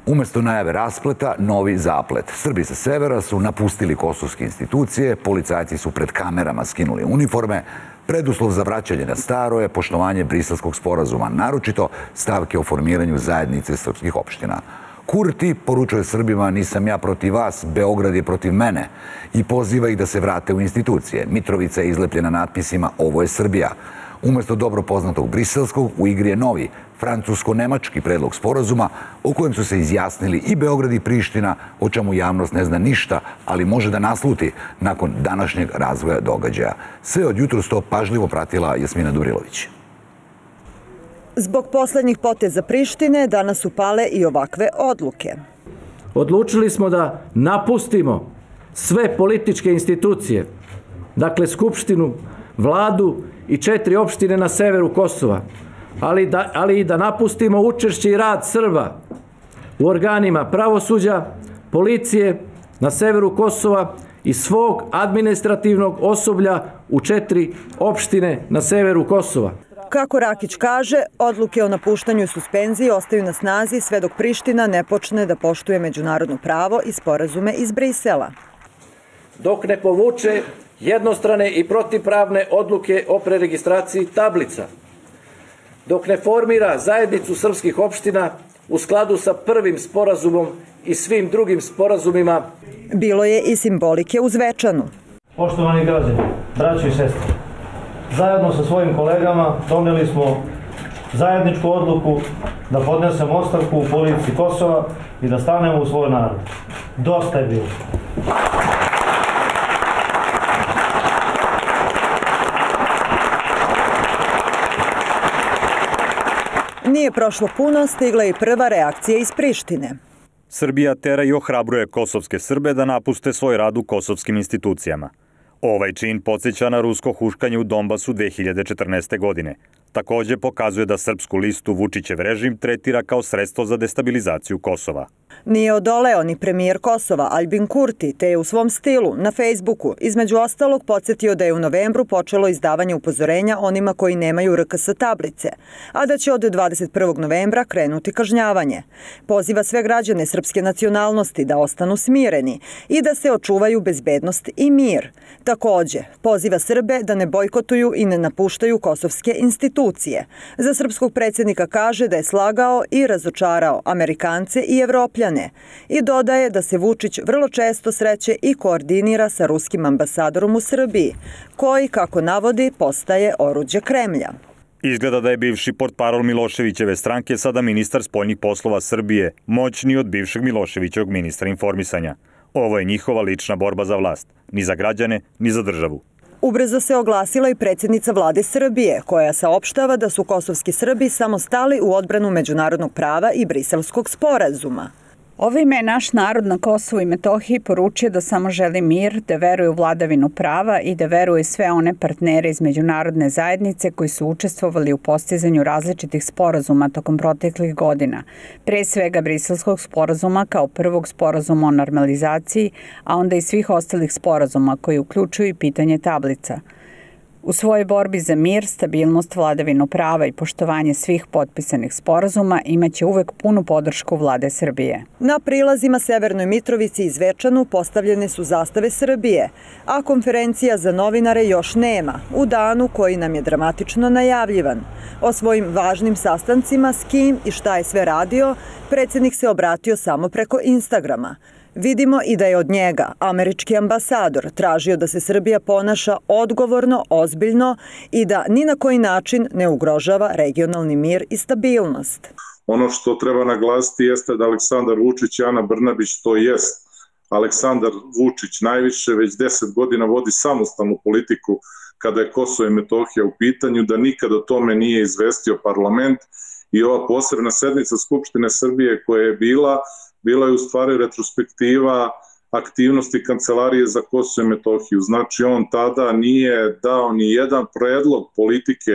Umesto najave raspleta, novi zaplet. Srbi sa severa su napustili kosovske institucije, policajci su pred kamerama skinuli uniforme, preduslov za vraćanje na staro je poštovanje Briselskog sporazuma, naročito stavke o formiranju zajednice srpskih opština. Kurti poručuje Srbima: nisam ja protiv vas, Beograd je protiv mene, i poziva ih da se vrate u institucije. Mitrovica je izlepljena natpisima: ovo je Srbija. Umesto dobro poznatog briselskog, u igri je novi, francusko-nemački predlog sporazuma o kojem su se izjasnili i Beograd i Priština, o čemu javnost ne zna ništa, ali može da nasluti nakon današnjeg razvoja događaja. Sve od jutros to pažljivo pratila Jasmina Durilović. Zbog poslednjih poteza Prištine danas su pale i ovakve odluke. Odlučili smo da napustimo sve političke institucije, dakle Skupštinu, Vladu i 4 opštine na severu Kosova, ali i da napustimo učešće i rad Srba u organima pravosuđa, policije na severu Kosova i svog administrativnog osoblja u 4 opštine na severu Kosova. Kako Rakić kaže, odluke o napuštanju i suspenziji ostaju na snazi sve dok Priština ne počne da poštuje međunarodno pravo i sporazume iz Brisela. Dok ne povuče jednostrane i protivpravne odluke o preregistraciji tablica, dok ne formira zajednicu srpskih opština u skladu sa prvim sporazumom i svim drugim sporazumima. Bilo je i simbolike u Zvečanu. Poštovani građani, braćo i sestre, zajedno sa svojim kolegama doneli smo zajedničku odluku da podnesemo ostavku u policiji Kosova i da stanemo u svoj narod. Dosta je bilo. Nije prošlo puno, stigla je i prva reakcija iz Prištine. Srbija tera i ohrabruje kosovske Srbe da napuste svoj rad u kosovskim institucijama. Ovaj čin podsjeća na rusko huškanje u Donbasu 2014. godine. Takođe pokazuje da srpsku listu Vučićev režim tretira kao sredstvo za destabilizaciju Kosova. Nije odoleo ni premijer Kosova Aljbin Kurti, te je u svom stilu na Fejsbuku između ostalog podsjetio da je u novembru počelo izdavanje upozorenja onima koji nemaju RKS tablice, a da će od 21. novembra krenuti kažnjavanje. Poziva sve građane srpske nacionalnosti da ostanu smireni i da se očuvaju bezbednost i mir. Takođe, poziva Srbe da ne bojkotuju i ne napuštaju kosovske institucije. Za srpskog predsjednika kaže da je slagao i razočarao Amerikance i Evropljane i dodaje da se Vučić vrlo često sreće i koordinira sa ruskim ambasadorom u Srbiji, koji, kako navodi, postaje oruđe Kremlja. Izgleda da je bivši portparol Miloševićeve stranke sada ministar spoljnih poslova Srbije, moćniji od bivšeg Miloševićevog ministra informisanja. Ovo je njihova lična borba za vlast, ni za građane, ni za državu. Ubrzo se oglasila i predsjednica vlade Srbije, koja saopštava da su kosovski Srbi samo stali u odbranu međunarodnog prava i Briselskog sporazuma. Ovime je naš narod na Kosovu i Metohiji poručio da samo želi mir, da veruje u vladavinu prava i da veruje sve one partnere iz međunarodne zajednice koji su učestvovali u postizanju različitih sporazuma tokom proteklih godina, pre svega Briselskog sporazuma kao prvog sporazuma o normalizaciji, a onda i svih ostalih sporazuma koji uključuju i pitanje tablica. U svojoj borbi za mir, stabilnost, vladavinu prava i poštovanje svih potpisanih sporazuma imaće uvek punu podršku vlade Srbije. Na prilazima Severnoj Mitrovici i Zvečanu postavljene su zastave Srbije, a konferencija za novinare još nema, u danu koji nam je dramatično najavljivan. O svojim važnim sastancima, s kim i šta je sve radio, predsjednik se obratio samo preko Instagrama. Vidimo i da je od njega američki ambasador tražio da se Srbija ponaša odgovorno, ozbiljno i da ni na koji način ne ugrožava regionalni mir i stabilnost. Ono što treba naglasiti jeste da Aleksandar Vučić i Ana Brnabić, to jest Aleksandar Vučić najviše već 10 godina vodi samostalnu politiku kada je Kosovo i Metohija u pitanju, da nikad o tome nije izvestio parlament i ova posebna sednica Skupštine Srbije koja je bila je u stvari retrospektiva aktivnosti Kancelarije za Kosovo i Metohiju. Znači, on tada nije dao ni jedan predlog politike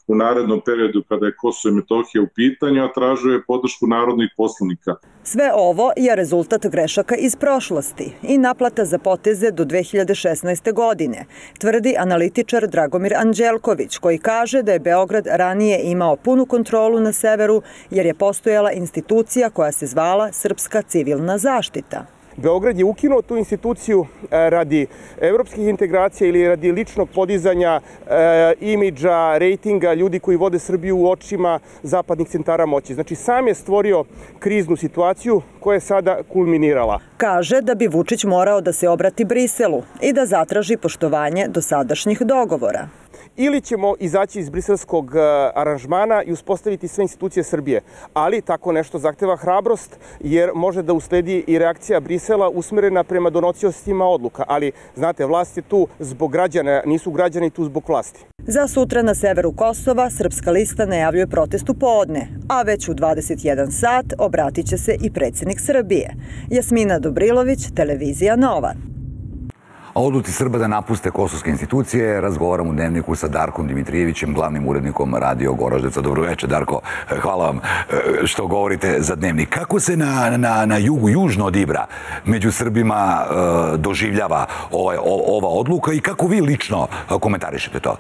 u narednom periodu kada je Kosovo i Metohija u pitanju, a tražio je podršku narodnih poslanika. Sve ovo je rezultat grešaka iz prošlosti i naplata za poteze do 2016. godine, tvrdi analitičar Dragomir Anđelković, koji kaže da je Beograd ranije imao punu kontrolu na severu jer je postojala institucija koja se zvala Srpska civilna zaštita. Beograd je ukinuo tu instituciju radi evropskih integracija ili radi ličnog podizanja imidža, rejtinga ljudi koji vode Srbiju u očima zapadnih centara moći. Znači, sam je stvorio kriznu situaciju koja je sada kulminirala. Kaže da bi Vučić morao da se obrati Briselu i da zatraži poštovanje dosadašnjih dogovora. Ili ćemo izaći iz briselskog aranžmana i uspostaviti sve institucije Srbije. Ali tako nešto zahteva hrabrost jer može da usledi i reakcija Brisela usmerena prema donosiocima odluka. Ali, znate, vlast je tu zbog građana, nisu građani tu zbog vlasti. Za sutra na severu Kosova Srpska lista najavljuje protest u podne, a već u 21 sat obratit će se i predsjednik Srbije. Jasmina Dobrilović, Televizija Nova. O odluci Srba da napuste kosovske institucije razgovaram u Dnevniku sa Darkom Dimitrijevićem, glavnim urednikom Radio Goraždeca. Dobro večer, Darko. Hvala vam što govorite za Dnevnik. Kako se na jugu, južno od Ibra, među Srbima doživljava ova odluka i kako vi lično komentarišete to?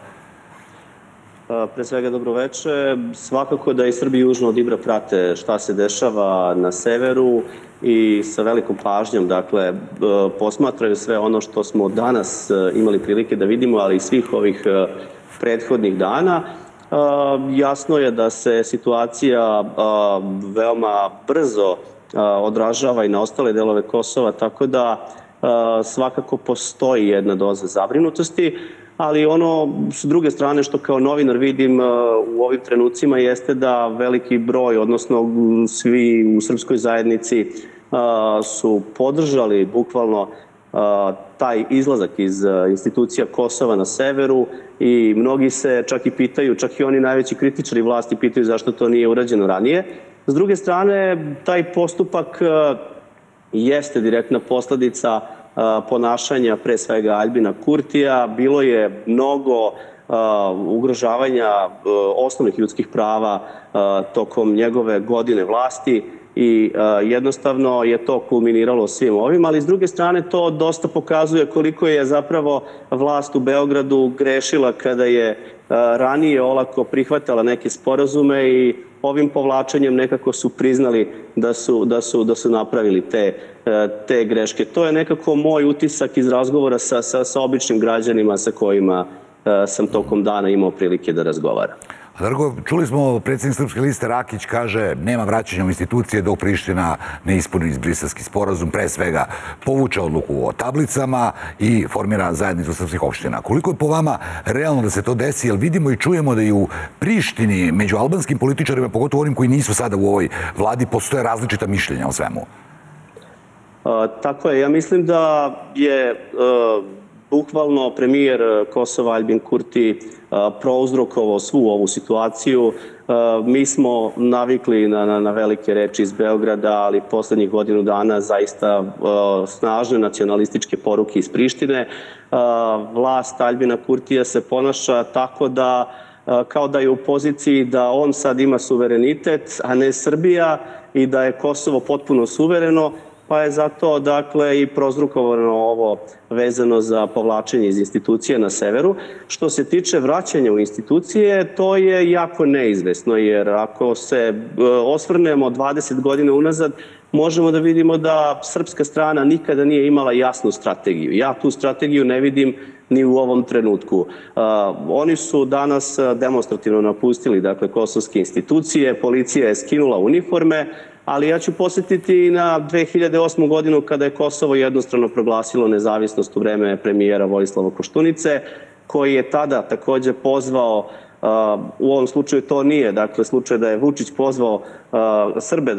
Pre svega dobro večer. Svakako da i Srbi južno od Ibra prate šta se dešava na severu i sa velikom pažnjom, dakle, posmatraju sve ono što smo danas imali prilike da vidimo, ali i svih ovih prethodnih dana. Jasno je da se situacija veoma brzo odražava i na ostale delove Kosova, tako da svakako postoji jedna doza zabrinutosti. Ali ono, s druge strane, što kao novinar vidim u ovim trenucima jeste da veliki broj, odnosno svi u srpskoj zajednici su podržali bukvalno taj izlazak iz institucija Kosova na severu i mnogi se čak i pitaju, čak i oni najveći kritičari vlasti pitaju zašto to nije urađeno ranije. S druge strane, taj postupak jeste direktna posledica ponašanja pre svega Aljbina Kurtija. Bilo je mnogo ugrožavanja osnovnih ljudskih prava tokom njegove godine vlasti i jednostavno je to kulminiralo svim ovim, ali s druge strane to dosta pokazuje koliko je zapravo vlast u Beogradu grešila kada je ranije olako prihvatala neke sporazume i ovim povlačenjem nekako su priznali da su napravili te greške. To je nekako moj utisak iz razgovora sa običnim građanima sa kojima sam tokom dana imao prilike da razgovaram. Darko, čuli smo, predsjednik Srpske liste Rakić kaže nema vraćanja u institucije dok Priština ne ispuni briselski sporazum, pre svega povuče odluku o tablicama i formira zajednicu srpskih opština. Koliko je po vama realno da se to desi, jer vidimo i čujemo da i u Prištini među albanskim političarima, pogotovo onim koji nisu sada u ovoj vladi, postoje različita mišljenja o svemu? Tako je, ja mislim da je bukvalno premijer Kosova Aljbin Kurti prouzrokovao svu ovu situaciju. Mi smo navikli na velike reči iz Beograda, ali poslednjih godinu dana zaista snažne nacionalističke poruke iz Prištine. Vlast Aljbina Kurtija se ponaša tako da kao da je u poziciji da on sad ima suverenitet, a ne Srbija, i da je Kosovo potpuno suvereno, pa je zato, dakle, i prouzrokovano ovo vezano za povlačenje iz institucija na severu. Što se tiče vraćanja u institucije, to je jako neizvesno, jer ako se osvrnemo 20 godina unazad, možemo da vidimo da srpska strana nikada nije imala jasnu strategiju. Ja tu strategiju ne vidim ni u ovom trenutku. Oni su danas demonstrativno napustili, dakle, kosovske institucije, policija je skinula uniforme, ali ja ću posjetiti na 2008. godinu kada je Kosovo jednostrano proglasilo nezavisnost u vreme premijera Vojislava Koštunice, koji je tada takođe pozvao, u ovom slučaju to nije, dakle, slučaj da je Vučić pozvao Srbe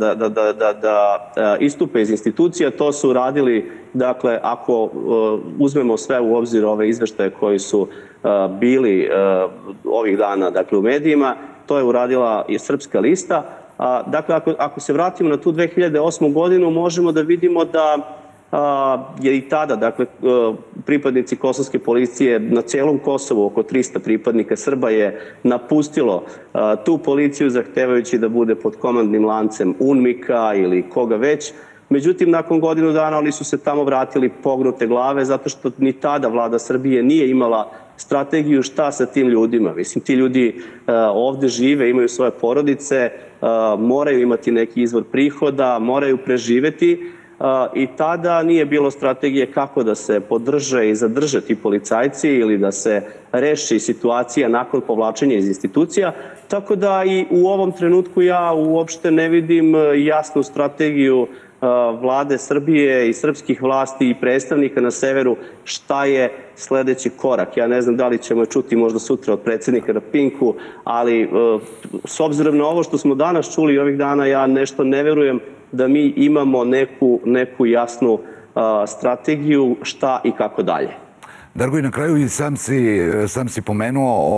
da istupe iz institucija, to su radili, dakle, ako uzmemo sve u obzir ove izveštaje koji su bili ovih dana, dakle, u medijima, to je uradila i Srpska lista. Dakle, ako se vratimo na tu 2008. godinu, možemo da vidimo da jer i tada, dakle, pripadnici kosovske policije na celom Kosovu, oko 300 pripadnika Srba je napustilo tu policiju zahtevajući da bude pod komandnim lancem UNMIK-a ili koga već. Međutim, nakon godinu dana oni su se tamo vratili pognute glave zato što ni tada vlada Srbije nije imala strategiju šta sa tim ljudima. Mislim, ti ljudi ovde žive, imaju svoje porodice, moraju imati neki izvor prihoda, moraju preživeti i tada nije bilo strategije kako da se podrže i zadrže ti policajci ili da se reši situacija nakon povlačenja iz institucija. Tako da i u ovom trenutku ja uopšte ne vidim jasnu strategiju vlade Srbije i srpskih vlasti i predstavnika na severu šta je sledeći korak. Ja ne znam da li ćemo čuti možda sutra od predsjednika na Pinku, ali s obzirom na ovo što smo danas čuli ovih dana, ja nešto ne verujem da mi imamo neku jasnu strategiju šta i kako dalje. Darko, i na kraju i sam si pomenuo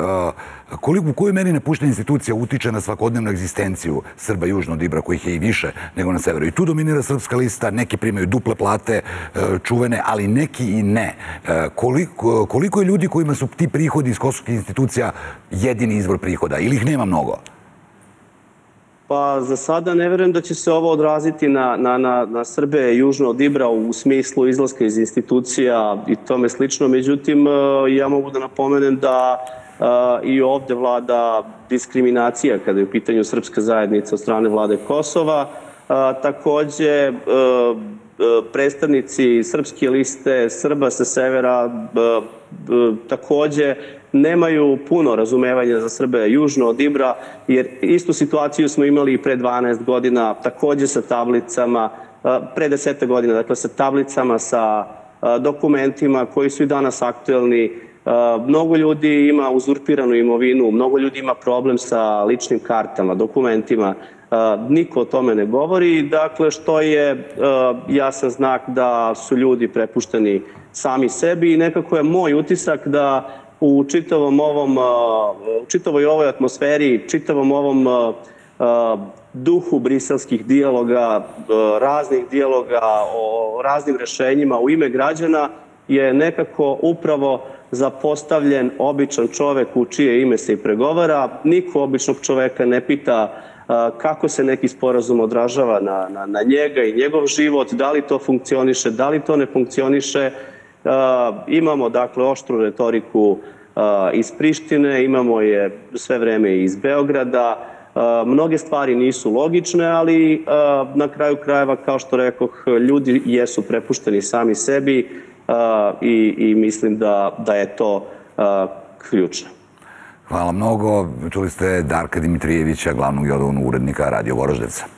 u kojoj meri napuštena institucija utiče na svakodnevnu egzistenciju Srba južno od Ibra, kojih je i više nego na severu. I tu dominira Srpska lista, neki primaju duple plate, čuvene, ali neki i ne. Koliko je ljudi kojima su ti prihodi iz kosovskih institucija jedini izvor prihoda ili ih nema mnogo? Pa za sada ne verujem da će se ovo odraziti na Srbe južno od Ibra u smislu izlaska iz institucija i tome slično. Međutim, ja mogu da napomenem da i ovde vlada diskriminacija kada je u pitanju srpska zajednica od strane vlade Kosova. Takođe, predstavnici Srpske liste Srba sa severa takođe nemaju puno razumevanja za Srbe južno od Ibra, jer istu situaciju smo imali i pre 12 godina, takođe sa tablicama, pre 10 godina, dakle sa tablicama, sa dokumentima koji su i danas aktuelni. Mnogo ljudi ima uzurpiranu imovinu, mnogo ljudi ima problem sa ličnim kartama, dokumentima. Niko o tome ne govori, dakle, što je jasan znak da su ljudi prepušteni sami sebi i nekako je moj utisak da u čitavoj ovoj atmosferi, čitavom ovom duhu briselskih dijaloga, raznih dijaloga o raznim rešenjima u ime građana je nekako upravo zapostavljen običan čovek u čije ime se i pregovara. Niko običnog čoveka ne pita kako se neki sporazum odražava na njega i njegov život, da li to funkcioniše, da li to ne funkcioniše. Imamo, dakle, oštru retoriku iz Prištine, imamo je sve vreme iz Beograda. Mnoge stvari nisu logične, ali na kraju krajeva, kao što rekoh, ljudi jesu prepušteni sami sebi i mislim da je to ključno. Hvala mnogo. Čuli ste Darka Dimitrijevića, glavnog i odgovornog urednika Radio Voždovca.